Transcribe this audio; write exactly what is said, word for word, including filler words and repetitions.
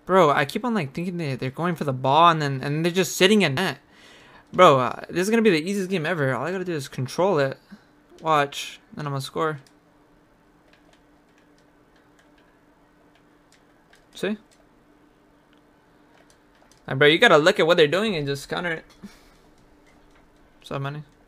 Bro, I keep on like thinking they, they're going for the ball and then and they're just sitting in net. Bro, uh, this is gonna be the easiest game ever. All I gotta do is control it. Watch. Then I'm gonna score. See? Like, bro, you gotta look at what they're doing and just counter it. So many.